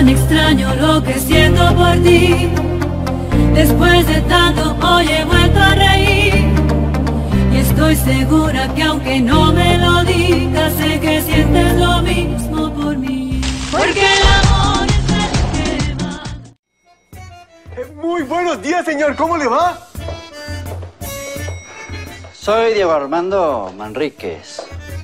tan extraño lo que siento por ti. Después de tanto hoy he vuelto a reír. Y estoy segura que aunque no me lo digas, sé que sientes lo mismo por mí. Porque el amor es el que mata. Muy buenos días, señor. ¿Cómo le va? Soy Diego Armando Manríquez.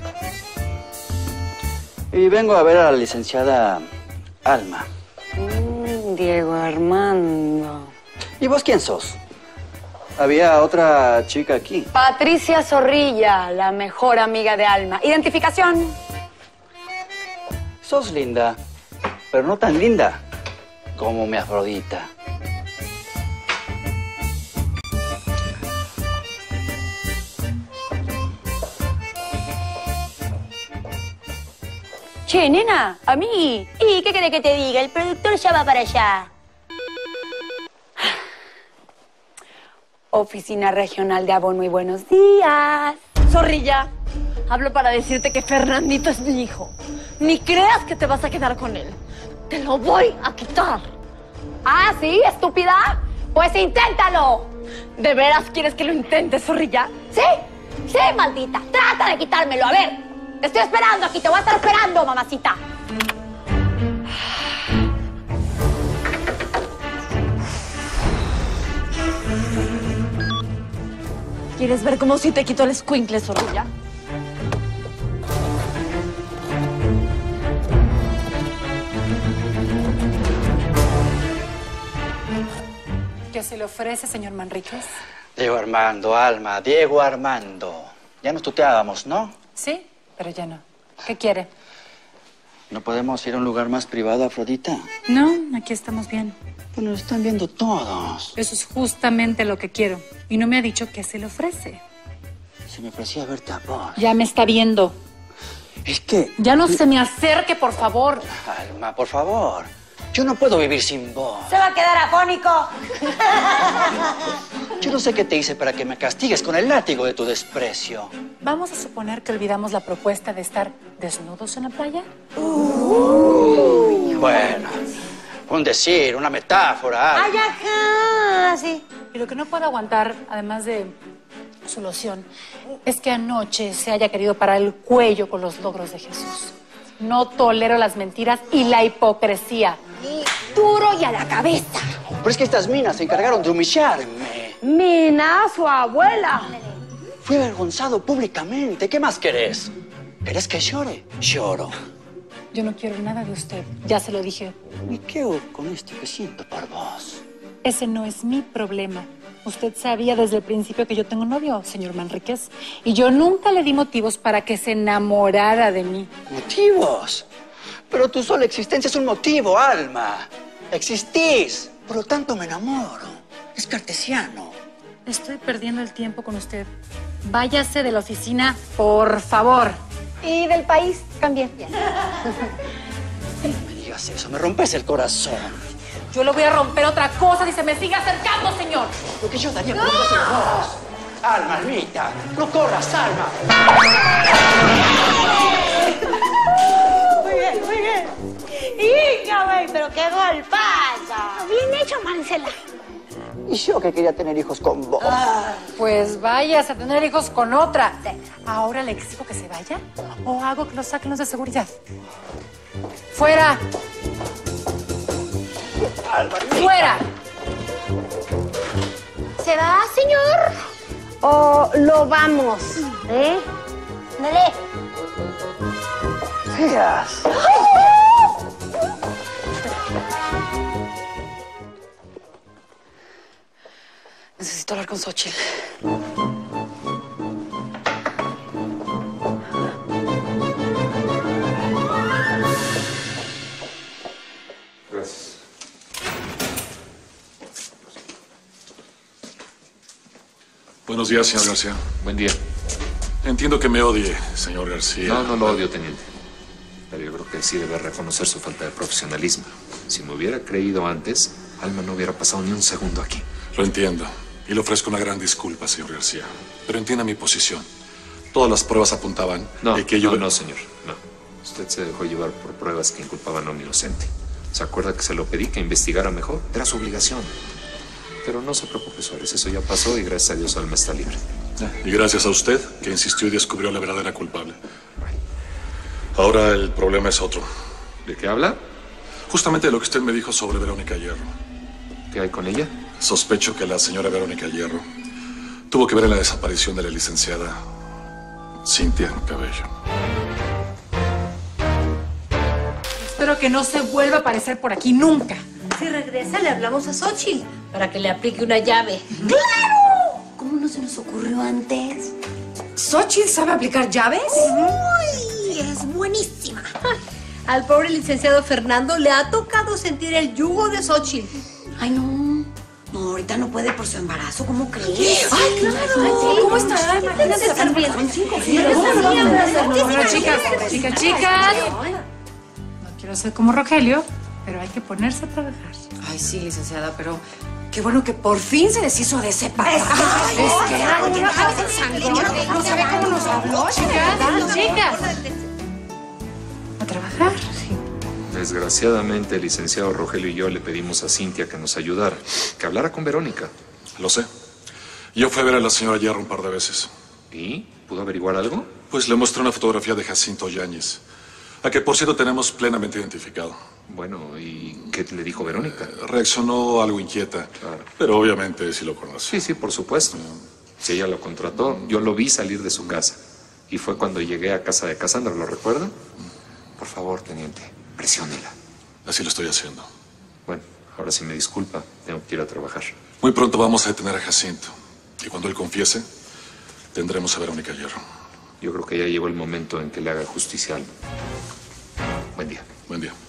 Y vengo a ver a la licenciada Alma. Diego Armando. ¿Y vos quién sos? Había otra chica aquí. Patricia Zorrilla, la mejor amiga de Alma. Identificación. Sos linda, pero no tan linda como mi Afrodita. Che, nena, a mí. ¿Y qué querés que te diga? El productor ya va para allá. Oficina Regional de Avon, muy buenos días. Zorrilla, hablo para decirte que Fernandito es mi hijo. Ni creas que te vas a quedar con él. Te lo voy a quitar. ¿Ah, sí, estúpida? Pues inténtalo. ¿De veras quieres que lo intentes, Zorrilla? ¿Sí? Sí, maldita. Trata de quitármelo. A ver, te estoy esperando aquí. Te voy a estar esperando, mamacita. ¿Quieres ver cómo si te quito el escuincle, Zorrilla? ¿Qué se le ofrece, señor Manríquez? Diego Armando, Alma, Diego Armando. Ya nos tuteábamos, ¿no? Sí, pero ya no. ¿Qué quiere? ¿No podemos ir a un lugar más privado, Afrodita? No, aquí estamos bien. Pues nos están viendo todos. Eso es justamente lo que quiero. Y no me ha dicho qué se le ofrece. Se me ofrecía verte a vos. Ya me está viendo. Es que... Ya no se me acerque, por favor. Alma, por favor. Yo no puedo vivir sin vos. Se va a quedar afónico. Yo no sé qué te hice para que me castigues con el látigo de tu desprecio. ¿Vamos a suponer que olvidamos la propuesta de estar desnudos en la playa? Bueno, un decir, una metáfora. Ay, ajá, sí. Y lo que no puedo aguantar, además de su loción, es que anoche se haya querido parar el cuello con los logros de Jesús. No tolero las mentiras y la hipocresía. Duro y a la cabeza. Pero es que estas minas se encargaron de humillarme. Mina, su abuela. Fui avergonzado públicamente. ¿Qué más querés? ¿Querés que llore? Lloro. Yo no quiero nada de usted, ya se lo dije. ¿Y qué hago con esto que siento por vos? Ese no es mi problema. Usted sabía desde el principio que yo tengo novio, señor Manríquez. Y yo nunca le di motivos para que se enamorara de mí. ¿Motivos? Pero tu sola existencia es un motivo, Alma. Existís. Por lo tanto, me enamoro. Es cartesiano. Estoy perdiendo el tiempo con usted. Váyase de la oficina, por favor. Y del país también. No me digas eso, me rompes el corazón. Yo le voy a romper otra cosa si se me sigue acercando, señor. Lo que yo daría por un beso de vos. Alma, Almita, no corras, Alma. Muy bien, muy bien. Hija, güey, pero qué golpazo. Bien hecho, Marcela. Y yo que quería tener hijos con vos. Pues váyase a tener hijos con otra. ¿Ahora le exijo que se vaya o hago que lo saquen los de seguridad? ¡Fuera! ¡Fuera! ¿Se va, señor? ¿O lo vamos? Dale. Feas. Necesito hablar con Xochitl. Gracias. Buenos días, señor García. Buen día. Entiendo que me odie, señor García. No, no lo odio, teniente. Pero yo creo que sí debe reconocer su falta de profesionalismo. Si me hubiera creído antes, Alma no hubiera pasado ni un segundo aquí. Lo entiendo. Y le ofrezco una gran disculpa, señor García. Pero entienda mi posición. Todas las pruebas apuntaban No, de que yo... no, señor. No. Usted se dejó llevar por pruebas que inculpaban a un inocente. ¿Se acuerda que se lo pedí que investigara mejor? Era su obligación. Pero no se preocupe, Suárez, eso ya pasó y gracias a Dios Alma está libre. Y gracias a usted, que insistió y descubrió la verdadera culpable. Ahora el problema es otro. ¿De qué habla? Justamente de lo que usted me dijo sobre Verónica Hierro. ¿Qué hay con ella? Sospecho que la señora Verónica Hierro tuvo que ver en la desaparición de la licenciada Cintia Cabello. Espero que no se vuelva a aparecer por aquí nunca. Si regresa, le hablamos a Xochitl para que le aplique una llave. ¡Claro! ¿Cómo no se nos ocurrió antes? ¿Xochitl sabe aplicar llaves? ¡Uy! Es buenísima. Al pobre licenciado Fernando le ha tocado sentir el yugo de Xochitl. Ay, no. No, ahorita no puede por su embarazo. ¿Cómo crees? ¡Ay, claro! ¿Cómo estará? Imagínate estar bien. Bueno, chicas. No quiero ser como Rogelio, pero hay que ponerse a trabajar. Ay, sí, licenciada, pero qué bueno que por fin se deshizo de ese papá. No se ve cómo nos habló, chicas. ¿A trabajar? Sí. Desgraciadamente, el licenciado Rogelio y yo le pedimos a Cintia que nos ayudara, que hablara con Verónica. Lo sé. Yo fui a ver a la señora Hierro un par de veces. ¿Y? ¿Pudo averiguar algo? Pues le mostré una fotografía de Jacinto Yáñez, a que por cierto tenemos plenamente identificado. Bueno, ¿y qué le dijo Verónica? Reaccionó algo inquieta, Claro. pero obviamente sí lo conoce. Sí, por supuesto. Si ella lo contrató, yo lo vi salir de su casa. Y fue cuando llegué a casa de Cassandra, ¿lo recuerda? Por favor, teniente, presiónela. Así lo estoy haciendo. Bueno, ahora sí me disculpa, tengo que ir a trabajar. Muy pronto vamos a detener a Jacinto. Y cuando él confiese, tendremos a Verónica Hierro. Yo creo que ya llegó el momento en que le haga justicia a Alma. Buen día. Buen día.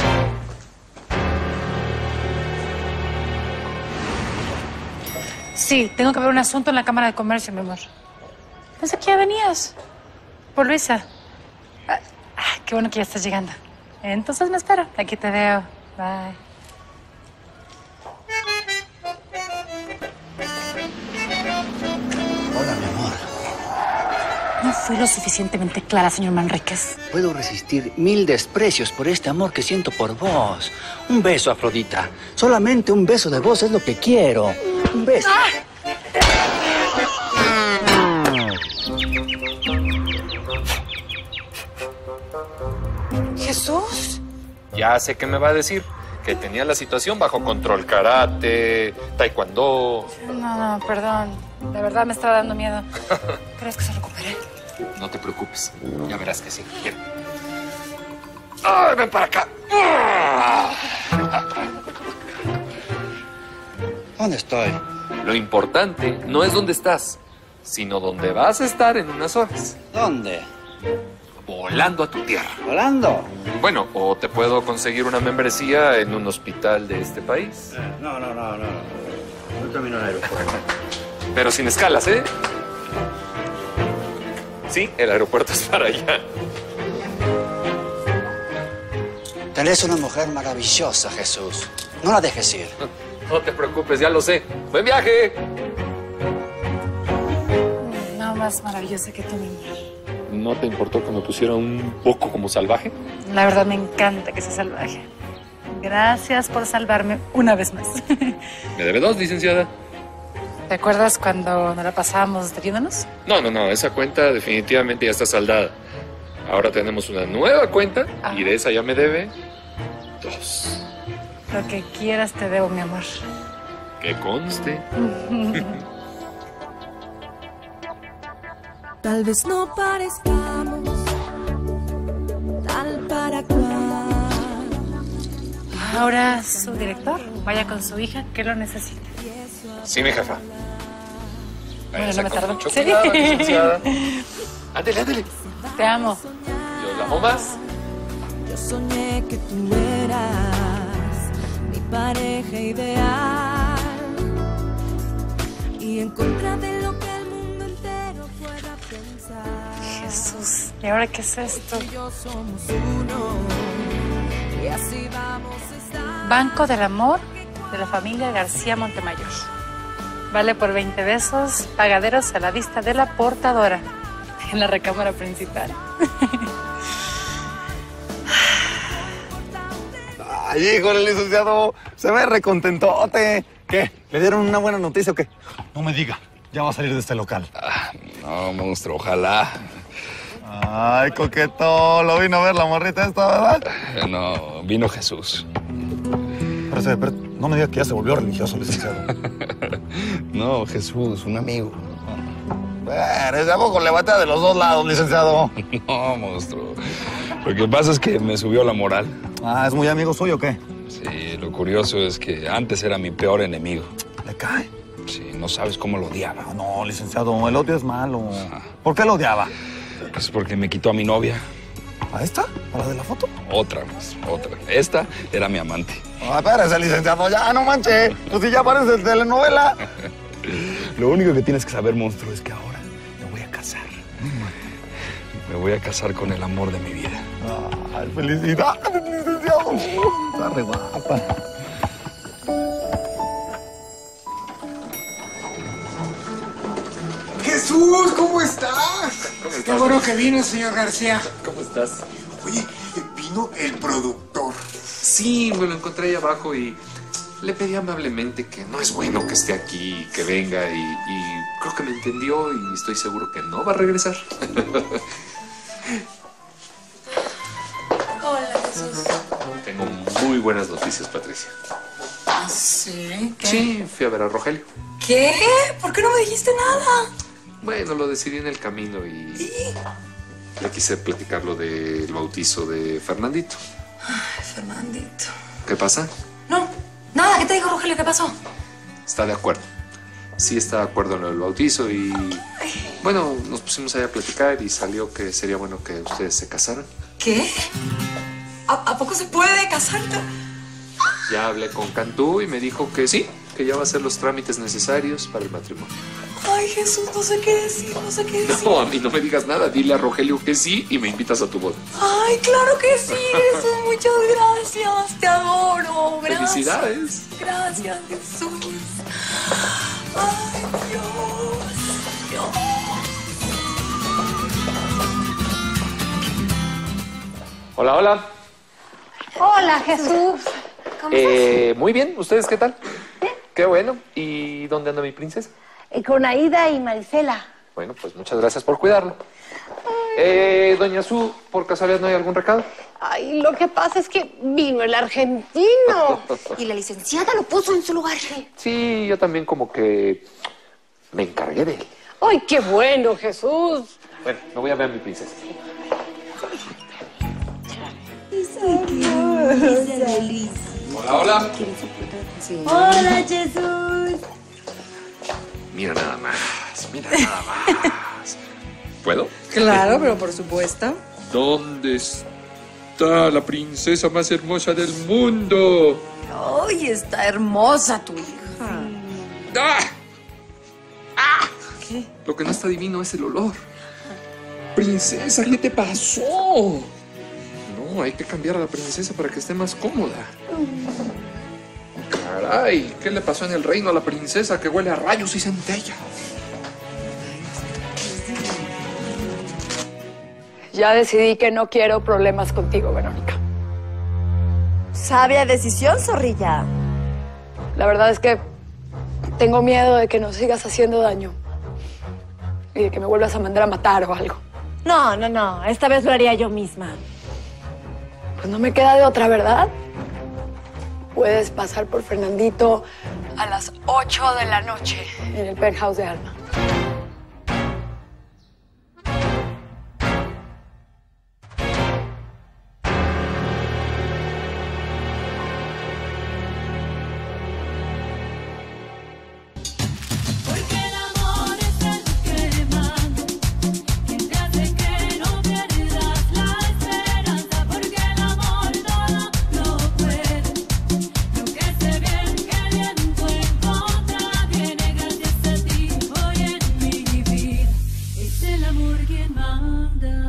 Sí, tengo que ver un asunto en la Cámara de Comercio, mi amor. Pensé que ya venías. Por Luisa. Qué bueno que ya estás llegando. Entonces me espero. Aquí te veo. Bye. Hola, mi amor. No fui lo suficientemente clara, señor Manríquez. Puedo resistir 1000 desprecios por este amor que siento por vos. Un beso, Afrodita. Solamente un beso de vos es lo que quiero. Un beso. ¿Jesús? Ya sé qué me va a decir. Que tenía la situación bajo control. Karate, taekwondo. No, perdón. De verdad me estaba dando miedo. ¿Crees que se recupere? No te preocupes. Ya verás que sí. Ven. ¡Ay, ven para acá! ¿Dónde estoy? Lo importante no es dónde estás, sino dónde vas a estar en unas horas. ¿Dónde? Volando a tu tierra. ¿Volando? Bueno, o te puedo conseguir una membresía en un hospital de este país. No. Yo camino al aeropuerto. Pero sin escalas, ¿eh? Sí, el aeropuerto es para allá. Tenés una mujer maravillosa, Jesús. No la dejes ir. No te preocupes, ya lo sé. ¡Buen viaje! No más maravillosa que tú, mi amor. ¿No te importó que me pusiera un poco como salvaje? La verdad me encanta que seas salvaje. Gracias por salvarme una vez más. ¿Me debe 2, licenciada? ¿Te acuerdas cuando nos la pasábamos debiéndonos? No. Esa cuenta definitivamente ya está saldada. Ahora tenemos una nueva cuenta y de esa ya me debe 2. Lo que quieras te debo, mi amor. Que conste. Tal vez no parezcamos tal para cual. Ahora su director vaya con su hija que lo necesita. Sí, mi jefa. Bueno, no me tardo. Mucho Sí. cuidado, licenciada. Ándele. Te amo. Yo la amo más. Yo soñé que tú eras mi pareja ideal y en contra de lo que el mundo entero pueda pensar. Jesús, ¿y ahora qué es esto? Tú y yo somos uno y así vamos a estar. Banco del Amor de la familia García Montemayor. Vale por 20 besos, pagaderos a la vista de la portadora en la recámara principal. Ay, híjole, licenciado, se ve recontentote. ¿Qué? ¿Le dieron una buena noticia o qué? No me diga, ya va a salir de este local. No, monstruo, ojalá. Ay, coqueto, lo vino a ver la morrita esta, ¿verdad? No, vino Jesús. Pero no me diga que ya se volvió religioso, licenciado. No, Jesús, un amigo. Ese poco le batea de los dos lados, licenciado. No, monstruo. Lo que pasa es que me subió la moral. Ah, ¿es muy amigo suyo o qué? Sí, lo curioso es que antes era mi peor enemigo. ¿Le cae? Sí, no sabes cómo lo odiaba. No, licenciado, el odio es malo. ¿Por qué lo odiaba? Pues porque me quitó a mi novia. ¿A esta? ¿A la de la foto? Otra más, otra. Esta era mi amante. Espérese, licenciado, ya, no manche. Pues si ya parece de telenovela. Lo único que tienes que saber, monstruo, es que ahora me voy a casar. Me voy a casar con el amor de mi vida. Ay, felicidades, licenciado. Está re guapa. Jesús, ¿cómo estás? ¿Cómo estás? Qué bueno que vino, señor García. ¿Cómo estás? Oye, vino el productor. Sí, me lo encontré ahí abajo y le pedí amablemente que no es bueno que esté aquí, que venga y creo que me entendió y estoy seguro que no va a regresar. Hola, Jesús. Tengo muy buenas noticias, Patricia. ¿Ah, sí? ¿Qué? Sí, fui a ver a Rogelio. ¿Qué? ¿Por qué no me dijiste nada? Bueno, lo decidí en el camino y le quise platicar lo del bautizo de Fernandito. Ay, Fernandito. ¿Qué pasa? No, nada. ¿Qué te dijo Rogelio? ¿Qué pasó? Está de acuerdo. Sí está de acuerdo en lo del bautizo y... Bueno, nos pusimos ahí a platicar y salió que sería bueno que ustedes se casaran. ¿Qué? ¿A poco se puede casar? Ya hablé con Cantú y me dijo que sí, que ya va a hacer los trámites necesarios para el matrimonio. Ay, Jesús, no sé qué decir, no sé qué decir. No, a mí no me digas nada. Dile a Rogelio que sí y me invitas a tu boda. Ay, claro que sí, Jesús. Muchas gracias. Te adoro. Gracias. ¡Felicidades! Gracias, Jesús. Ay, Dios. Hola, hola. Hola, Jesús. ¿Cómo estás? Muy bien. ¿Ustedes qué tal? Bien. Qué bueno. ¿Y dónde anda mi princesa? Con Aida y Marisela. Bueno, pues muchas gracias por cuidarlo. Doña Su, ¿por casualidad no hay algún recado? Ay, lo que pasa es que vino el argentino. Y la licenciada lo puso en su lugar. Sí, yo también como que me encargué de él. Ay, qué bueno, Jesús. Bueno, me voy a ver a mi princesa. Hola, hola. Hola, Jesús. Mira nada más, mira nada más. ¿Puedo? Claro, pero por supuesto. ¿Dónde está la princesa más hermosa del mundo? Ay, está hermosa tu hija. ¡Ah! ¡Ah! ¿Qué? Lo que no está divino es el olor. Princesa, ¿qué te pasó? No, hay que cambiar a la princesa para que esté más cómoda. Caray, ¿qué le pasó en el reino a la princesa que huele a rayos y centella? Ya decidí que no quiero problemas contigo, Verónica. Sabia decisión, zorrilla. La verdad es que tengo miedo de que nos sigas haciendo daño. Y de que me vuelvas a mandar a matar o algo. No. Esta vez lo haría yo misma. Pues no me queda de otra, ¿verdad? Puedes pasar por Fernandito a las 8 de la noche en el penthouse de Alma. Amor quien manda.